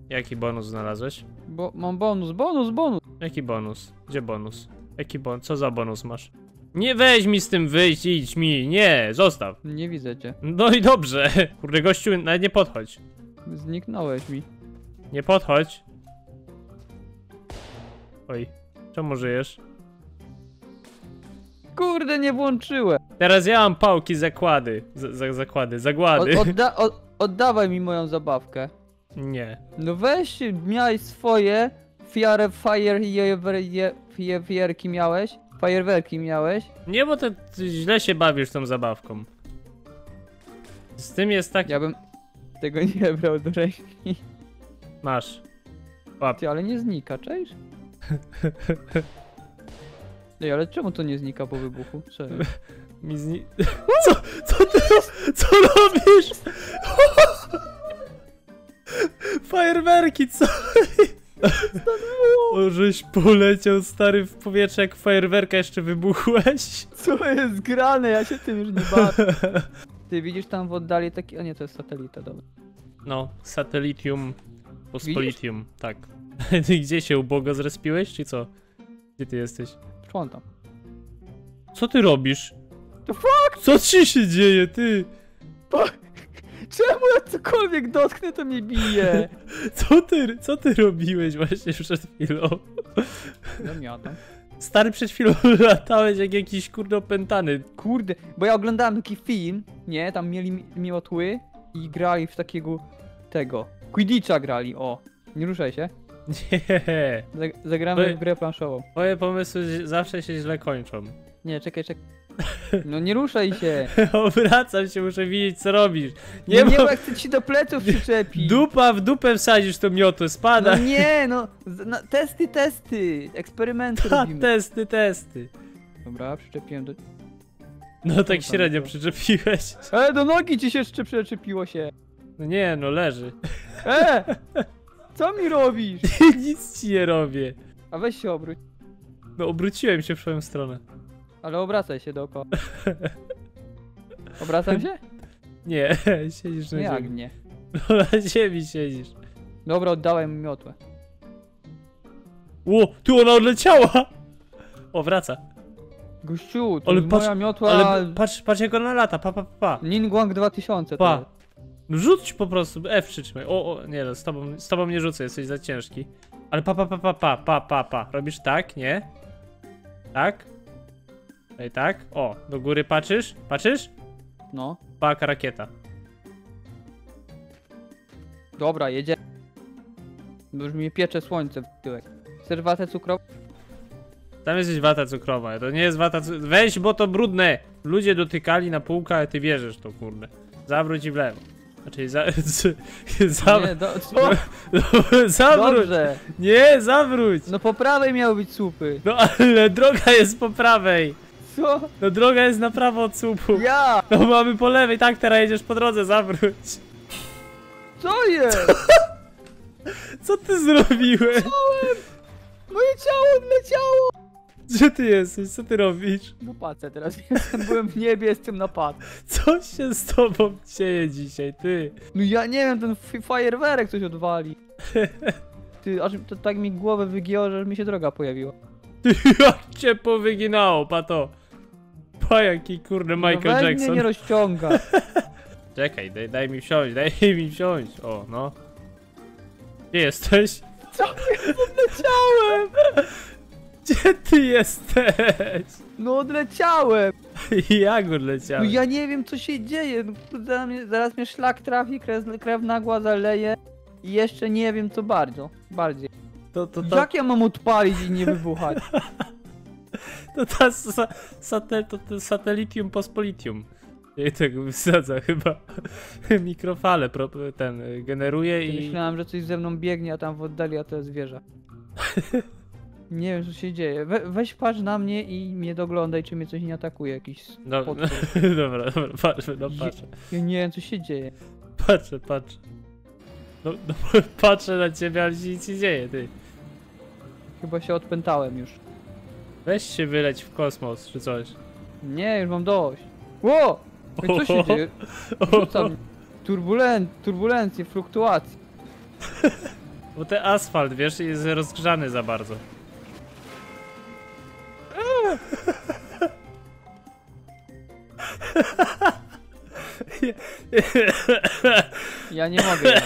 Jaki bonus znalazłeś? Bo mam bonus. Jaki bonus? Gdzie bonus? Jaki bonus? Co za bonus masz? Nie weź mi z tym wyjść, idź mi, nie, zostaw. Nie widzę cię. No i dobrze. Kurde gościu, nawet nie podchodź. Zniknąłeś mi. Nie podchodź. Oj, czemu żyjesz? Kurde, nie włączyłem. Teraz ja mam pałki zagłady. Oddawaj mi moją zabawkę. Nie. No weź, miałeś swoje fajerwerki miałeś? Fajerwerki miałeś? Nie, bo ty źle się bawisz tą zabawką. Z tym jest tak... Ja bym tego nie brał do ręki. Masz. Łap. Ty, ale nie znika, cześć? Ej, ale czemu to nie znika po wybuchu? Serio? Co robisz? Fajerwerki, co? O, żeś poleciał stary w powietrze jak fajerwerka jeszcze wybuchłeś. Co jest grane? Ja się tym już nie bawię. Ty widzisz tam w oddali taki... A nie, to jest satelita, dobra. No, satelitium pospolitium, tak. Ty gdzie się ubogo zrespiłeś, czy co? Gdzie ty jesteś? Sprzątam. Co ty robisz? The fuck? Co ci się dzieje, ty? Czemu ja cokolwiek dotknę, to mnie bije? Co ty robiłeś właśnie przed chwilą? Zamiatam. Stary, przed chwilą latałeś jak jakiś kurde opętany. Kurde, bo ja oglądałem taki film, nie? Tam mieli miotły i grali w takiego... tego. Quidditcha grali, o. Nie ruszaj się. Nie. Zagramy w grę planszową. Moje pomysły zawsze się źle kończą. Nie, czekaj. No nie ruszaj się. Obracam się, muszę widzieć co robisz. Nie, bo jak chcę ci do pleców przyczepić. Dupa w dupę wsadzisz to miotło, spada. No nie, no. Testy. Eksperymenty robimy. Testy. Dobra, przyczepiłem do... No tak średnio przyczepiłeś. Do nogi ci się jeszcze przyczepiło się. No nie, no leży. Co mi robisz? Nic ci nie robię. A weź się obróć. No obróciłem się w twoją stronę. Ale obracaj się dookoła. Obracam się? Nie, siedzisz na Jak ziemi. nie? No na ziemi siedzisz. Dobra, oddałem mi miotłę. Ło, tu ona odleciała! O, wraca. Gościu, to Ale jest patrz, moja miotła... Ale patrz jak ona lata, pa. Ningguang 2000 Pa. to jest. No rzuć po prostu, F przytrzymaj. Nie no, z tobą nie rzucę, jesteś za ciężki. Ale pa. Robisz tak, nie? Tak? Ej, tak? O, do góry patrzysz? No. Paka rakieta. Dobra, jedzie. Bo już mi piecze słońce w tyłek. Chcesz watę cukrową? Tam jest wata cukrowa, to nie jest wata cukrowa. Weź, bo to brudne. Ludzie dotykali na półkę, a ty wierzysz to, kurde. Zawróć i w lewo. Znaczy, Nie, zawróć. Dobrze. Nie, zawróć. No po prawej miały być słupy. No ale droga jest po prawej. Co? No droga jest na prawo od słupu. Ja! No mamy po lewej, tak, teraz jedziesz po drodze, zawróć. Co jest? Co ty zrobiłeś? Moje ciało odleciało! Gdzie ty jesteś? Co ty robisz? No patrzę, teraz byłem w niebie, jestem na pad. Co się z tobą dzieje dzisiaj, ty? No ja nie wiem, ten fajerwerek coś odwali. Ty, aż to tak mi głowę wygięło, że mi się droga pojawiła. Jak cię powyginało, pato. Pa jaki kurde Michael no weź Jackson. mnie nie rozciąga. Czekaj, daj mi wsiąść, o no. Gdzie jesteś? Co? Odleciałem! Gdzie ty jesteś? No odleciałem! Jak No odleciałeś? ja nie wiem co się dzieje, no, zaraz mnie szlak trafi, krew nagła zaleje i jeszcze nie wiem co bardziej. To Jak ja mam odpalić i nie wybuchać? To satelitium pospolitium. I tego wysadza chyba. Mikrofale generuje i... Myślałem, że coś ze mną biegnie, a tam w oddali, a to jest wieża. Nie wiem co się dzieje. Weź patrz na mnie i mnie doglądaj, czy mnie coś nie atakuje, jakiś potwór. Dobra, patrzę. Ja nie wiem co się dzieje. Patrzę. No, patrzę na ciebie, ale się nic nie dzieje, ty. Chyba się odpętałem już. Weź się wyleć w kosmos, czy coś. Nie, już mam dość. Ło! Co się dzieje? Rzucam turbulencje, fluktuacje. Bo ten asfalt, wiesz, jest rozgrzany za bardzo. Ja nie mogę.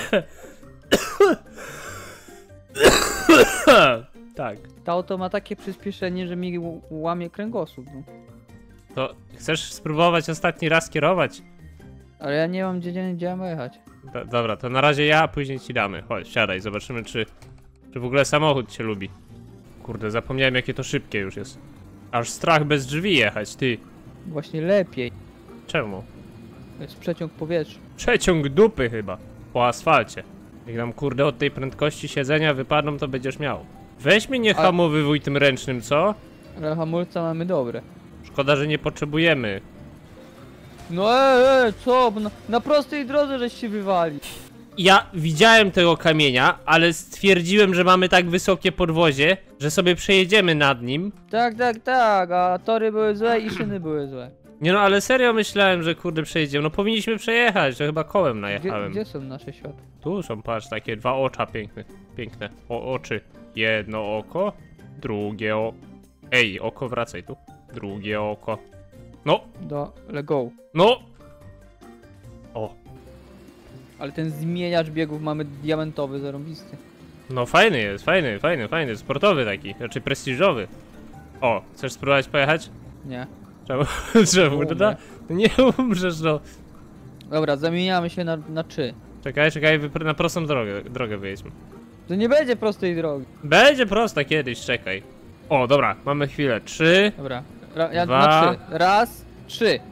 Tak. To auto ma takie przyspieszenie, że mi łamie kręgosłup. No. To chcesz spróbować ostatni raz kierować? Ale ja nie mam gdzie mam jechać. Dobra, to na razie ja, a później ci damy. Chodź, siadaj, zobaczymy czy w ogóle samochód cię lubi. Kurde, zapomniałem jakie to szybkie już jest. Aż strach bez drzwi jechać, ty. Właśnie lepiej. Czemu? To jest przeciąg powietrza. Przeciąg dupy chyba. Po asfalcie. Jak nam kurde od tej prędkości siedzenia wypadną, to będziesz miał. Weź mnie nie hamowywuj tym ręcznym, co? Ale hamulca mamy dobre. Szkoda, że nie potrzebujemy. No co? Bo na prostej drodze żeś się wywali. Ja widziałem tego kamienia, ale stwierdziłem, że mamy tak wysokie podwozie, że sobie przejedziemy nad nim. Tak, a tory były złe i szyny były złe. Nie no, ale serio myślałem, że kurde przejedziemy. No powinniśmy przejechać, to chyba kołem najechałem. Gdzie są nasze światła? Tu są, patrz, takie dwa ocza piękne. Oczy. Jedno oko, drugie oko. Ej, oko, wracaj tu. Drugie oko. No, Let go. no! O, Ale ten zmieniacz biegów mamy diamentowy, zarąbisty. no fajny jest, fajny, sportowy taki, znaczy prestiżowy. O, chcesz spróbować pojechać? Nie. Czemu? Czemu? Umrę. No nie umrzesz, no. Dobra, zamieniamy się na 3. Czekaj, na prostą drogę wyjedźmy. To nie będzie prostej drogi. Będzie prosta kiedyś, czekaj. O, dobra, mamy chwilę. 3. Dobra, ja Dwa. na 3. Raz, 3.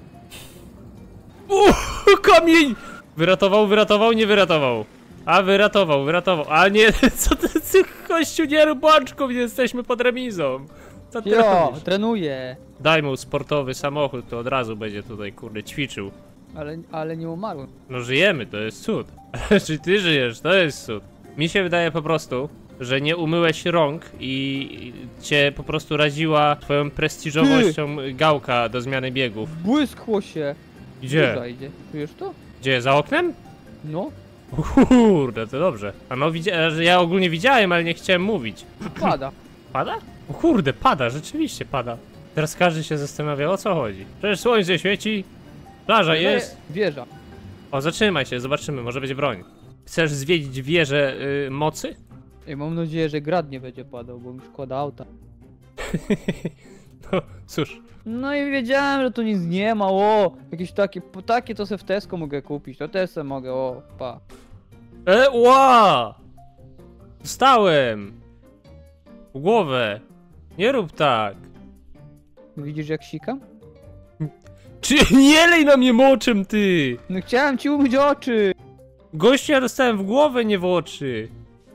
Kamień! Wyratował, nie wyratował. A, wyratował. A nie, co ty, kościół, nie rób bączków, nie jesteśmy pod remizą. Co ty Jo, robisz? trenuję. Daj mu sportowy samochód, to od razu będzie tutaj, kurde, ćwiczył. Ale nie umarłem. No żyjemy, to jest cud. Czy ty żyjesz, to jest cud. Mi się wydaje po prostu, że nie umyłeś rąk i cię po prostu raziła twoją prestiżowością gałka do zmiany biegów. Błyskło się. Gdzie? Burza idzie. Czujesz to? Gdzie, za oknem? No, Kurde, to dobrze. A no, ja ogólnie widziałem, ale nie chciałem mówić. pada. Pada? O kurde, pada, rzeczywiście pada. Teraz każdy się zastanawia, o co chodzi. Przecież słońce świeci, plaża jest. Wieża. O, zatrzymaj się, zobaczymy, może będzie broń. Chcesz zwiedzić wieżę mocy? Ej, mam nadzieję, że grad nie będzie padał, bo mi szkoda auta. No, cóż. No i wiedziałem, że tu nic nie ma, jakieś takie to se w Tesco mogę kupić, to też se mogę, pa. Ła! Dostałem! W głowę. Nie rób tak. Widzisz jak sikam? Czy nie lej na mnie moczem, ty! No chciałem ci umyć oczy! Gościu, ja dostałem w głowę, nie w oczy.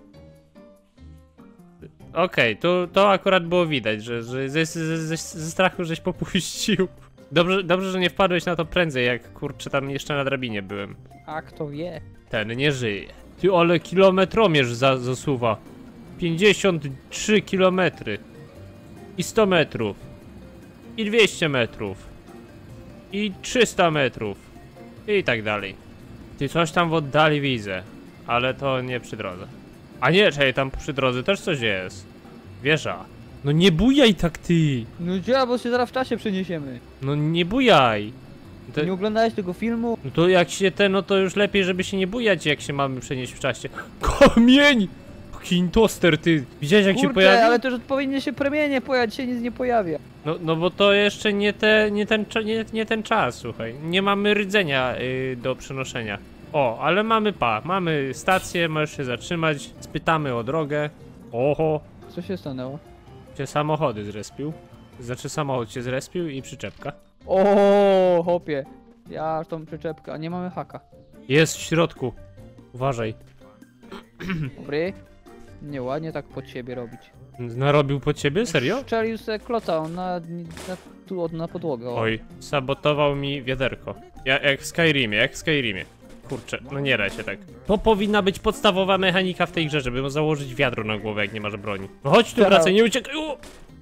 Okej, to akurat było widać, że ze strachu żeś popuścił. Dobrze, że nie wpadłeś na to prędzej, jak kurczę tam jeszcze na drabinie byłem. A kto wie? Ten nie żyje. Ty, ale kilometromierz zasuwa. 53 kilometry. I 100 metrów. I 200 metrów. I 300 metrów. I tak dalej. Ty, coś tam w oddali widzę. Ale to nie przy drodze. A nie, czekaj, tam przy drodze też coś jest. Wieża. No nie bujaj tak, ty. No gdzie, bo się zaraz w czasie przeniesiemy. No nie bujaj. To, Nie oglądałeś tego filmu? no to jak się no to już lepiej, żeby się nie bujać, jak się mamy przenieść w czasie. Kamień! Kintoster, ty. Widziałeś, jak się Kurde, pojawił? ale to już powinny się premienie pojawić, się nic nie pojawia. No bo to jeszcze nie ten czas, słuchaj. Nie mamy rdzenia do przenoszenia. O, ale mamy stację, możesz się zatrzymać, spytamy o drogę. Oho, Co się stanęło? cię samochody zrespił. Znaczy samochód się zrespił i przyczepka. O, hopie. Ja tą przyczepkę, a nie mamy haka. Jest w środku. Uważaj. Dobry. Nieładnie tak pod siebie robić. Narobił pod ciebie? Serio? Strzelił se kloca on na podłogę. Oj, sabotował mi wiaderko. Jak w Skyrimie. Kurczę, no nie da się tak. To powinna być podstawowa mechanika w tej grze, żeby mu założyć wiadro na głowę, jak nie masz broni. No chodź tu, wracaj, nie uciekaj! O!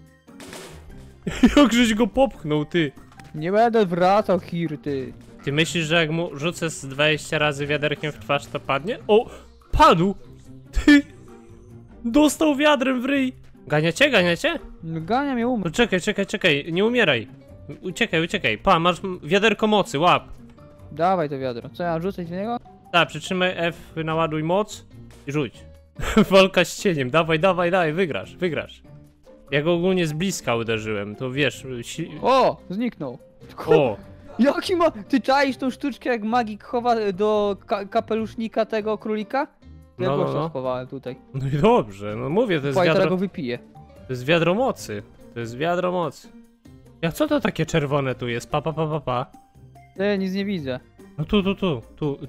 Jakżeś go popchnął, ty! Nie będę wracał, Hirty. Ty myślisz, że jak mu rzucę z 20 razy wiaderkiem w twarz, to padnie? O! Padł! Ty! Dostał wiadrem w ryj! Ganiacie, ganiacie? Gania mnie No umrę. czekaj, nie umieraj. Uciekaj. Pa, masz wiaderko mocy, łap. Dawaj to wiadro. Co ja mam rzucać w niego? Tak, przytrzymaj F, naładuj moc i rzuć. Walka z cieniem, dawaj, wygrasz. Ja go ogólnie z bliska uderzyłem, to wiesz, O! Zniknął. O! Jaki ma... Ty czaisz tą sztuczkę, jak magik chowa do kapelusznika tego królika? Ja No, gościa no. schowałem tutaj. No i dobrze, no mówię, to jest Fajtera wiadro, go wypije. to jest wiadro mocy. To jest wiadro mocy. Ja co to takie czerwone tu jest? Pa. Ja nic nie widzę. No tu.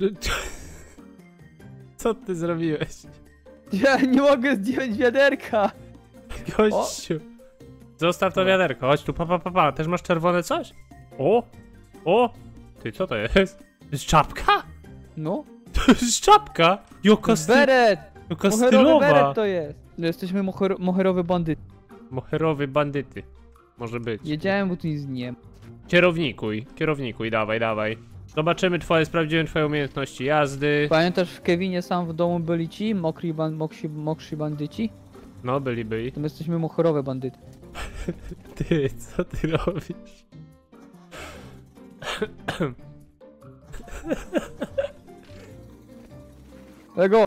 Co ty zrobiłeś? Ja nie mogę zdjąć wiaderka. Gościu. Zostaw to wiaderko, chodź tu, pa. Też masz czerwone coś? O! Ty, co to jest? To jest czapka? No. To jest czapka! Jaka Beret! Moherowy stylowa! beret to jest. Jesteśmy moherowy bandyt. Moherowy bandyty. Może być. Jedziałem, bo tu nic nie ma. Kierownikuj, dawaj. Zobaczymy sprawdziłem twoje umiejętności jazdy. Pamiętasz, w Kevinie sam w domu byli ci mokrzy bandyci? No, byli. To my jesteśmy moherowe bandyty. Ty, co ty robisz? Tego!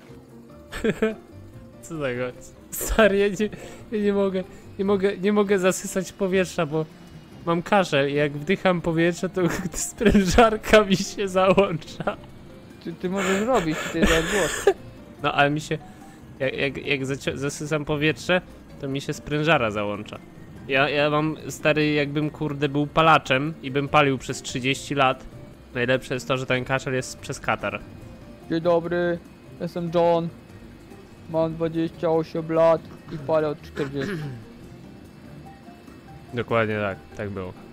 Co tego? Stary, ja nie mogę zasysać powietrza, bo mam kaszel i jak wdycham powietrze, to sprężarka mi się załącza. Ty możesz robić, ty jest głos. No ale mi się, jak zasysam powietrze, to mi się sprężara załącza. Ja mam, stary, jakbym kurde był palaczem i bym palił przez 30 lat. Najlepsze jest to, że ten kaszel jest przez katar. Dzień dobry, jestem John. Mam 28 lat i palę od 40. Dokładnie tak było.